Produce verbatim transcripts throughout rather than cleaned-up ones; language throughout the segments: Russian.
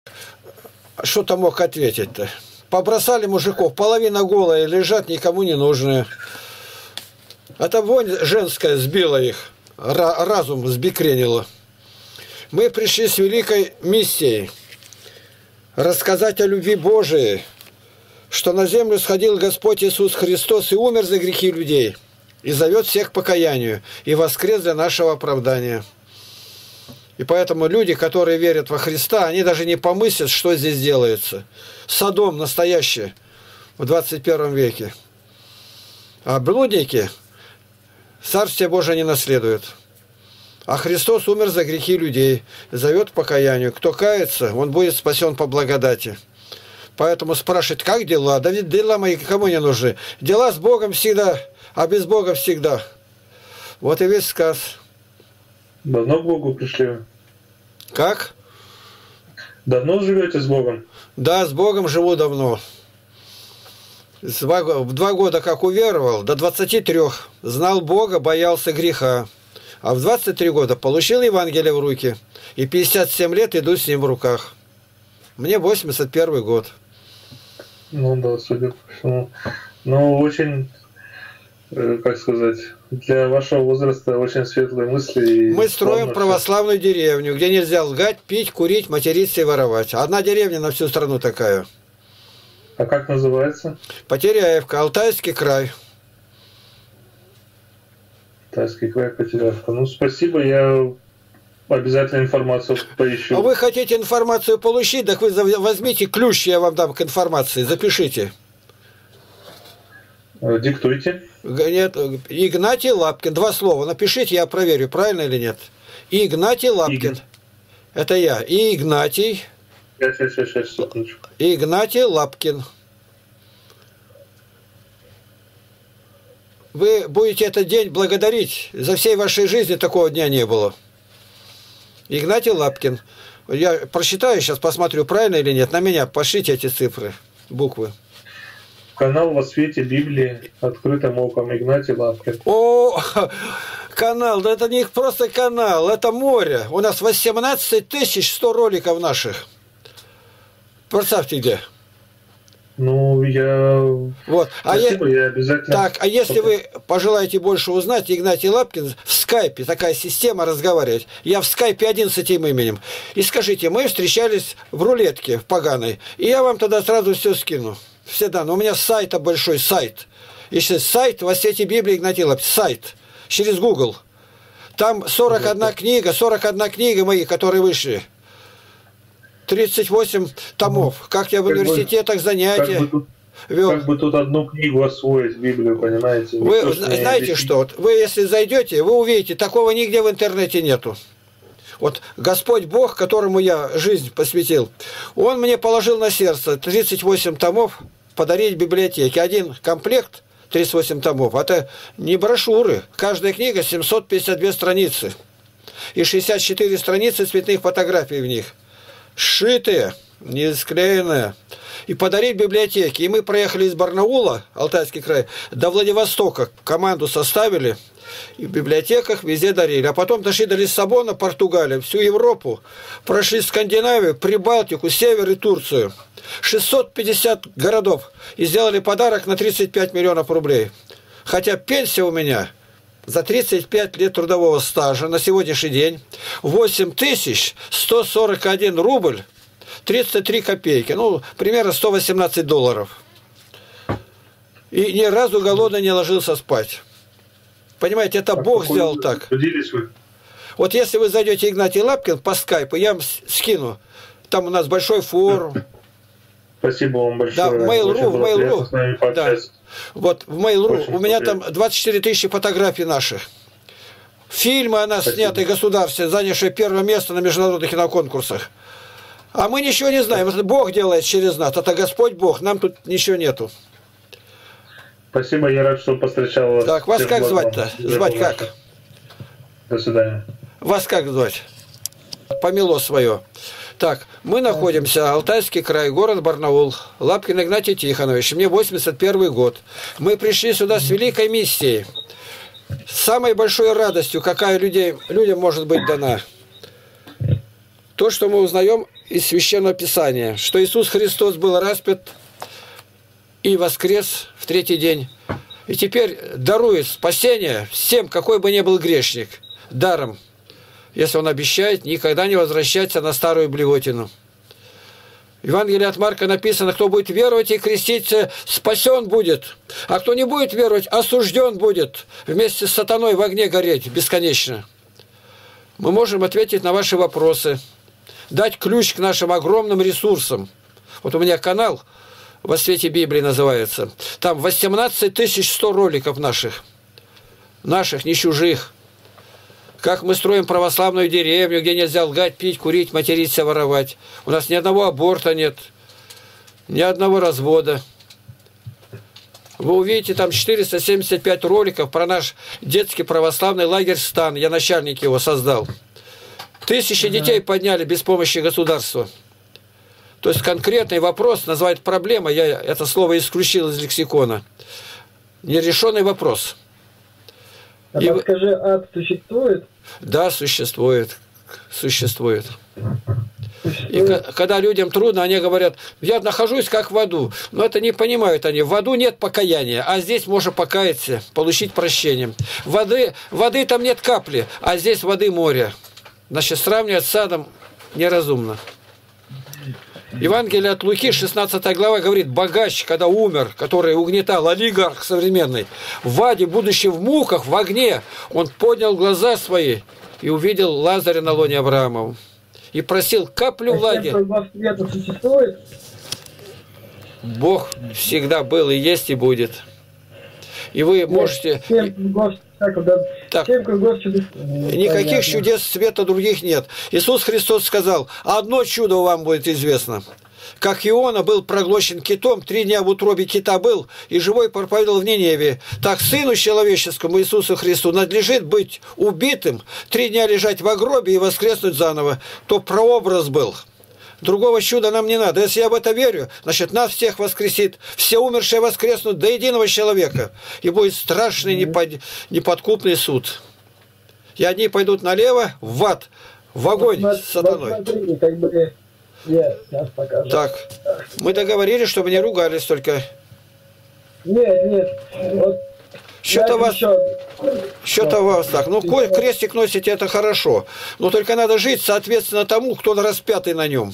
Что-то мог ответить-то. Побросали мужиков, половина голая, лежат, никому не нужны. Это вонь женская сбила их, разум сбекренила. Мы пришли с великой миссией рассказать о любви Божией, что на землю сходил Господь Иисус Христос и умер за грехи людей, и зовет всех к покаянию, и воскрес для нашего оправдания. И поэтому люди, которые верят во Христа, они даже не помыслят, что здесь делается. Содом настоящий в двадцать первом веке. А блудники Царствие Божие не наследуют. А Христос умер за грехи людей, зовет к покаянию. Кто кается, он будет спасен по благодати. Поэтому спрашивает, как дела? Да ведь дела мои кому не нужны. Дела с Богом всегда, а без Бога всегда. Вот и весь сказ. Давно к Богу пришли? Как? Давно живете с Богом? Да, с Богом живу давно. В два года как уверовал, до двадцати трёх знал Бога, боялся греха. А в двадцать три года получил Евангелие в руки. И пятьдесят семь лет иду с ним в руках. Мне восемьдесят первый год. Ну да, судя по всему. Ну, очень, как сказать, для вашего возраста очень светлые мысли. Мы строим православную деревню, где нельзя лгать, пить, курить, материться и воровать. Одна деревня на всю страну такая. А как называется? Потеряевка, Алтайский край. Алтайский край, Потеряевка. Ну, спасибо, я обязательно информацию поищу. А вы хотите информацию получить, так вы возьмите ключ, я вам дам к информации, запишите. Диктуйте. Нет, Игнатий Лапкин, два слова, напишите, я проверю, правильно или нет. Игнатий Лапкин. Иг... Это я. И Игнатий. Сейчас, сейчас, сейчас, секундочку. Игнатий Лапкин. Вы будете этот день благодарить. За всей вашей жизни такого дня не было. Игнатий Лапкин. Я прочитаю сейчас, посмотрю, правильно или нет. На меня пошлите эти цифры, буквы. Канал «Во свете Библии», открытым оком, Игнатий Лапкин. О, канал, да это не просто канал, это море. У нас восемнадцать тысяч сто роликов наших. Представьте где. Ну, я... Вот. Спасибо, а я... я обязательно... Так, а если вы пожелаете больше узнать, Игнатий Лапкин в скайпе, такая система разговаривать. Я в скайпе один с этим именем. И скажите, мы встречались в рулетке в поганой, и я вам тогда сразу все скину. Все данные. У меня сайта большой, сайт. Если сайт «Во свете Библии» Игнатий Лапкин, сайт, через Google. Там сорок одна книга, сорок одна книга мои, которые вышли. тридцать восемь томов. Как я в как университетах бы, занятия как бы, тут, вел. Как бы тут одну книгу освоить, Библию, понимаете? Вы то, знаете что? Вы если зайдете, вы увидите, такого нигде в интернете нету. Вот Господь Бог, которому я жизнь посвятил, Он мне положил на сердце тридцать восемь томов подарить библиотеке. Один комплект, тридцать восемь томов, это не брошюры. Каждая книга семьсот пятьдесят две страницы. И шестьдесят четыре страницы цветных фотографий в них. Сшитые, не склеенные. И подарить библиотеке. И мы проехали из Барнаула, Алтайский край, до Владивостока. Команду составили. И в библиотеках везде дарили. А потом дошли до Лиссабона, Португалию, всю Европу. Прошли Скандинавию, Прибалтику, Север и Турцию. шестьсот пятьдесят городов. И сделали подарок на тридцать пять миллионов рублей. Хотя пенсия у меня за тридцать пять лет трудового стажа на сегодняшний день восемь тысяч сто сорок один рубль тридцать три копейки. Ну, примерно сто восемнадцать долларов. И ни разу голодно не ложился спать. Понимаете, это а Бог сделал так. Вы? Вот если вы зайдете Игнатий Лапкин по скайпу, я вам скину. Там у нас большой форум. Спасибо вам большое. Да, в Mail.ru, в Mail.ru. Да. Вот в Mail.ru у меня там двадцать четыре тысячи фотографий наших. Фильмы о нас сняты государстве, занявшие первое место на международных киноконкурсах. А мы ничего не знаем. Это Бог делает через нас. Это Господь Бог. Нам тут ничего нету. Спасибо, я рад, что повстречал вас. Так, вас как звать-то? Звать как? До свидания. Вас как звать? Помело свое. Так, мы находимся, Алтайский край, город Барнаул, Лапкин Игнатий Тихонович, мне восемьдесят первый год. Мы пришли сюда с великой миссией. С самой большой радостью, какая людей, людям может быть дана. То, что мы узнаем из Священного Писания, что Иисус Христос был распят и воскрес в третий день. И теперь дарует спасение всем, какой бы ни был грешник, даром, если он обещает никогда не возвращаться на старую блевотину. В Евангелии от Марка написано: кто будет веровать и креститься, спасен будет, а кто не будет веровать, осужден будет вместе с сатаной в огне гореть бесконечно. Мы можем ответить на ваши вопросы, дать ключ к нашим огромным ресурсам. Вот у меня канал «Во свете Библии» называется. Там восемнадцать тысяч сто роликов наших, наших, не чужих. Как мы строим православную деревню, где нельзя лгать, пить, курить, материться, воровать. У нас ни одного аборта нет, ни одного развода. Вы увидите там четыреста семьдесят пять роликов про наш детский православный лагерь «Стан». Я начальник его создал. Тысячи детей подняли без помощи государства. То есть конкретный вопрос называют проблема. Я это слово исключил из лексикона. Нерешенный вопрос. А И... скажи, ад существует? Да, существует. Существует. И когда людям трудно, они говорят: я нахожусь как в аду. Но это не понимают они. В аду нет покаяния, а здесь можно покаяться, получить прощение. Воды, воды там нет капли, а здесь воды море. Значит, сравнивать с адом неразумно. Евангелие от Луки, шестнадцатая глава, говорит: богач, когда умер, который угнетал, олигарх современный, в аде, будучи в муках, в огне, он поднял глаза свои и увидел Лазаря на лоне Авраамова. И просил каплю влаги. Бог всегда был и есть и будет. И вы можете... Так, никаких чудес света других нет. Иисус Христос сказал: одно чудо вам будет известно. Как Иона был проглощен китом, три дня в утробе кита был, и живой проповедовал в Ниневии, так Сыну Человеческому, Иисусу Христу, надлежит быть убитым, три дня лежать в гробе и воскреснуть заново. То прообраз был. Другого чуда нам не надо. Если я в это верю, значит, нас всех воскресит. Все умершие воскреснут до единого человека. И будет страшный непод... неподкупный суд. И одни пойдут налево, в ад, в огонь вот, с сатаной. Смотри, как бы я сейчас покажу. Так, мы договорились, чтобы не ругались только. Нет, нет. Вот что-то вас, что-то вас так. Ну, крестик носите, это хорошо. Но только надо жить соответственно тому, кто распятый на нем.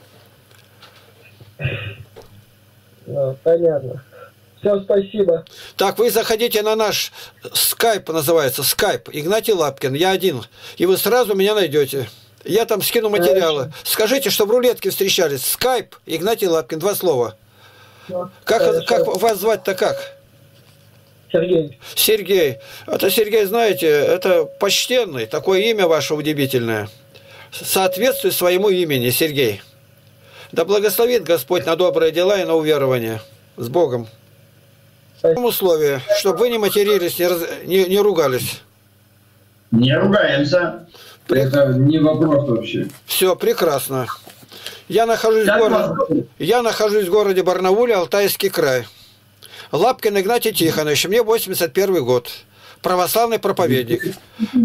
Ну, понятно. Все, спасибо. Так, вы заходите на наш скайп, называется, скайп, Игнатий Лапкин, я один. И вы сразу меня найдете. Я там скину материалы. Хорошо. Скажите, что в рулетке встречались. Скайп, Игнатий Лапкин, два слова. Как, как вас звать-то как? Сергей. Сергей. Это Сергей, знаете, это почтенный, такое имя ваше удивительное. Соответствует своему имени, Сергей. Да благословит Господь на добрые дела и на уверование. С Богом. В каком условии? Чтобы вы не матерились, не, раз... не, не ругались. Не ругаемся. Прек... Это не вопрос вообще. Все, прекрасно. Я нахожусь, в, город... Я нахожусь в городе Барнауле, Алтайский край. Лапкин Игнатий Тихонович, мне восемьдесят первый год. Православный проповедник.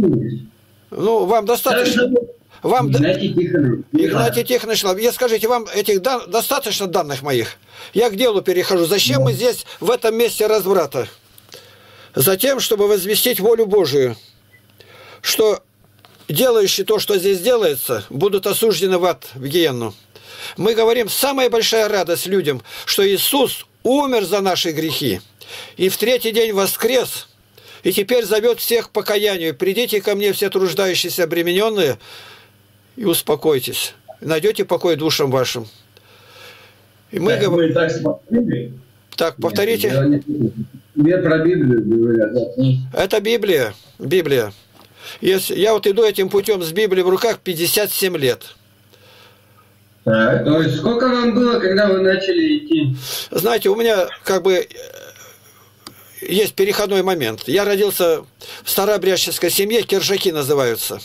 Ну, вам достаточно... Вам Игнатий Тихонович. Игнатий Тихонович, я скажите, вам этих дан... достаточно данных моих? Я к делу перехожу. Зачем мы здесь, в этом месте разврата? Затем, чтобы возвестить волю Божию, что делающие то, что здесь делается, будут осуждены в ад, в гиенну. Мы говорим, самая большая радость людям, что Иисус умер за наши грехи, и в третий день воскрес, и теперь зовет всех к покаянию. Придите ко мне, все труждающиеся, обремененные, и успокойтесь. Найдете покой душам вашим. И мы так, говорим... так, смотрели? Так, повторите. Нет, про Библию говорят. Это Библия. Библия. Если... Я вот иду этим путем с Библией в руках пятьдесят семь лет. Так, то есть сколько вам было, когда вы начали идти? Знаете, у меня как бы есть переходной момент. Я родился в старообрядческой семье, киржаки называются.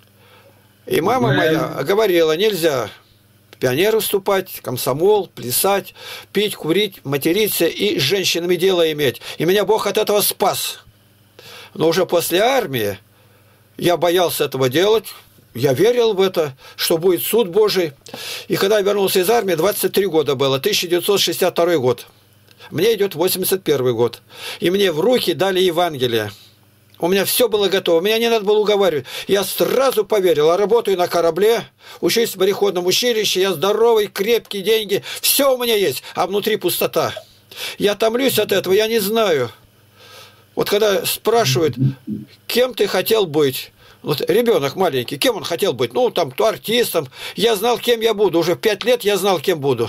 И мама да. моя говорила, нельзя в пионеры вступать, комсомол, плясать, пить, курить, материться и с женщинами дело иметь. И меня Бог от этого спас. Но уже после армии я боялся этого делать, я верил в это, что будет суд Божий. И когда я вернулся из армии, двадцать три года было, тысяча девятьсот шестьдесят второй год. Мне идет восемьдесят первый год. И мне в руки дали Евангелие. У меня все было готово, меня не надо было уговаривать. Я сразу поверил, я работаю на корабле, учусь в мореходном училище, я здоровый, крепкий, деньги, все у меня есть, а внутри пустота. Я томлюсь от этого, я не знаю. Вот когда спрашивают, кем ты хотел быть? Вот ребенок маленький, кем он хотел быть? Ну, там, то артистом. Я знал, кем я буду. Уже в пять лет я знал, кем буду.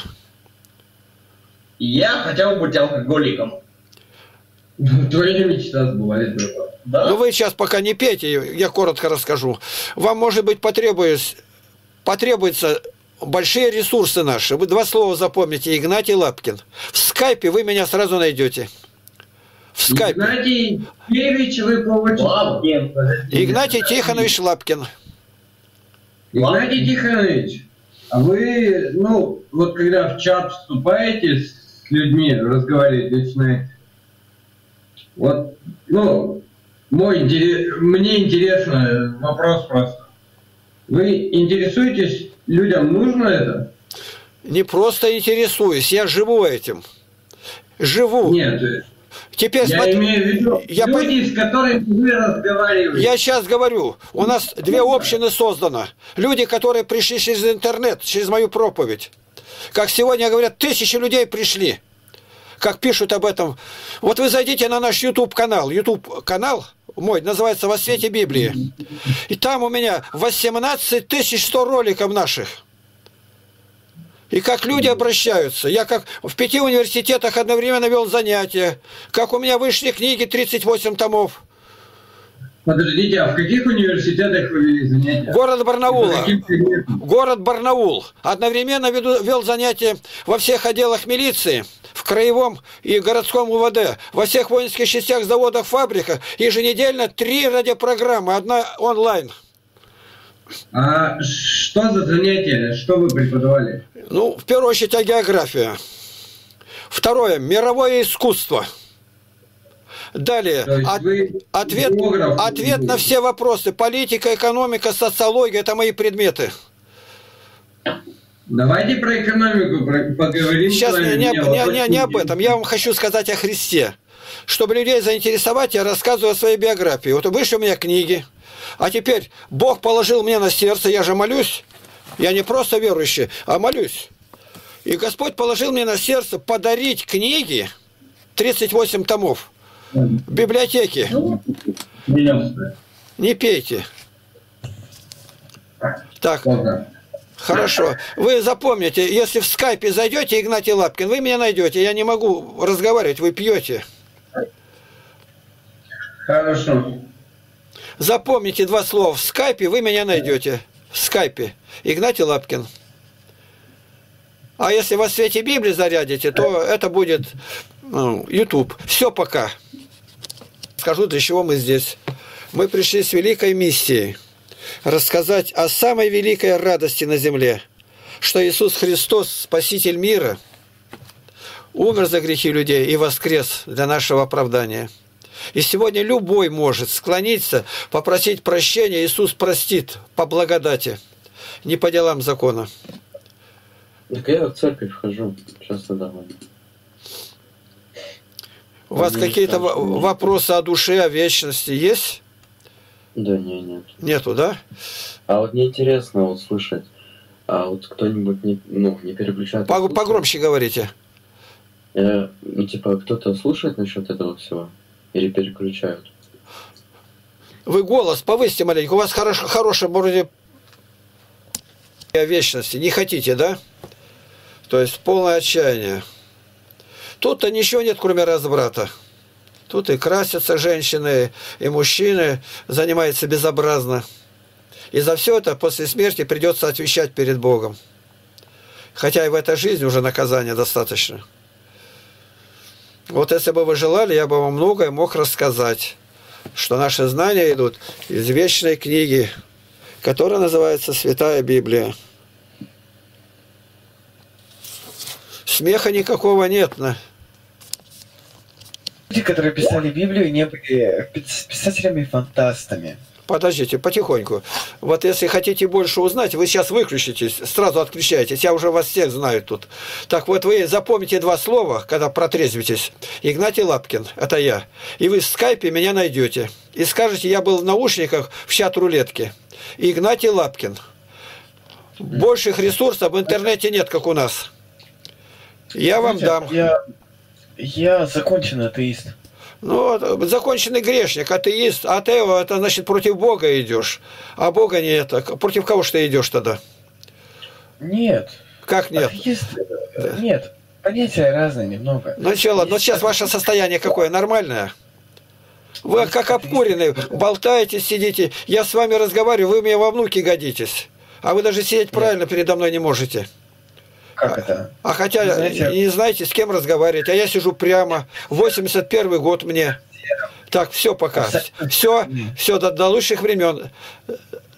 Я хотел быть алкоголиком. Твоя мечта сбывается. Да? Ну, вы сейчас пока не пейте, я коротко расскажу. Вам, может быть, потребуется, потребуется большие ресурсы наши. Вы два слова запомните. Игнатий Лапкин. В скайпе вы меня сразу найдете. В скайпе. Игнатий Тихонович, вы Лапкин. Игнатий Тихонович Лапкин. Игнатий Тихонович, а вы, ну, вот когда в чат вступаете с людьми, разговариваете, начинаете, вот, ну, мой интерес, мне интересно, вопрос просто. Вы интересуетесь, людям нужно это? Не просто интересуюсь, я живу этим. Живу. Нет, Теперь, я смотри, имею в виду я люди, по... с которыми вы разговариваете. Я сейчас говорю, у нас две общины создано. Люди, которые пришли через интернет, через мою проповедь. Как сегодня говорят, тысячи людей пришли. Как пишут об этом. Вот вы зайдите на наш YouTube-канал. YouTube-канал мой называется «Во свете Библии». И там у меня восемнадцать тысяч сто роликов наших. И как люди обращаются. Я как в пяти университетах одновременно вел занятия. Как у меня вышли книги, тридцать восемь томов. Подождите, а в каких университетах вы вели занятия? Город Барнаула. Город Барнаул. Одновременно веду, вел занятия во всех отделах милиции, в краевом и городском УВД, во всех воинских частях, заводах, фабриках. Еженедельно три радиопрограммы, одна онлайн. А что за занятия? Что вы преподавали? Ну, в первую очередь, география. Второе, мировое искусство. Далее, от, ответ, ответ на все вопросы. Политика, экономика, социология – это мои предметы. Давайте про экономику поговорим. Сейчас не, не, не, не, не об этом. Я вам хочу сказать о Христе. Чтобы людей заинтересовать, я рассказываю о своей биографии. Вот вышли у меня книги. А теперь Бог положил мне на сердце, я же молюсь. Я не просто верующий, а молюсь. И Господь положил мне на сердце подарить книги, тридцать восемь томов, в библиотеке. Не пейте. Так, хорошо. Вы запомните, если в скайпе зайдете, Игнатий Лапкин, вы меня найдете. Я не могу разговаривать, вы пьете. Хорошо. Запомните два слова. В скайпе вы меня найдете. В скайпе. Игнатий Лапкин. А если во свете Библии зарядите, то это будет ну, YouTube. Все пока. Скажу, для чего мы здесь. Мы пришли с великой миссией. Рассказать о самой великой радости на земле. Что Иисус Христос, Спаситель мира, умер за грехи людей и воскрес для нашего оправдания. И сегодня любой может склониться, попросить прощения. Иисус простит по благодати, не по делам закона. Так я в церковь хожу часто домой. У вас какие-то вопросы о душе, о вечности есть? Да не, нет. Нету, да? А вот мне интересно вот слышать, а вот кто-нибудь не, ну, не переключает... Погромче говорите. Э, ну, типа, кто-то слушает насчет этого всего? Или переключают? Вы голос повысьте маленько. У вас хорош, хорошее вроде о вечности. Не хотите, да? То есть полное отчаяние. Тут-то ничего нет, кроме разврата. Тут и красятся женщины, и мужчины занимаются безобразно. И за все это после смерти придется отвечать перед Богом. Хотя и в этой жизни уже наказания достаточно. Вот если бы вы желали, я бы вам многое мог рассказать, что наши знания идут из вечной книги, которая называется «Святая Библия». Смеха никакого нет. Люди, которые писали Библию, не были писателями-фантастами. Подождите, потихоньку. Вот если хотите больше узнать, вы сейчас выключитесь, сразу отключаетесь. Я уже вас всех знаю тут. Так вот, вы запомните два слова, когда протрезвитесь. Игнатий Лапкин, это я. И вы в скайпе меня найдете. И скажете, я был в наушниках в чат-рулетке. Игнатий Лапкин. Больших ресурсов в интернете нет, как у нас. Я вам дам. Я, я законченный атеист. Ну, законченный грешник, атеист. Атео, это значит против Бога идешь. А Бога нет. Против кого ж ты идешь тогда? Нет. Как нет? Атеист, нет. Понятия разные немного. Ну, начало, но сейчас ваше состояние какое? Нормальное? Вы как обкуренные, болтаете, сидите. Я с вами разговариваю, вы мне во внуки годитесь. А вы даже сидеть правильно передо мной не можете. Как это? А хотя не знаете, не знаете, с кем разговаривать. А я сижу прямо. восемьдесят первый год мне. Так, все пока. Все, все до, до лучших времен.